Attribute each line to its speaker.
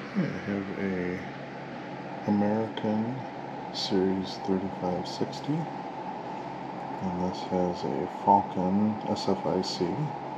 Speaker 1: I have a American Series 3560, and this has a Falcon SFIC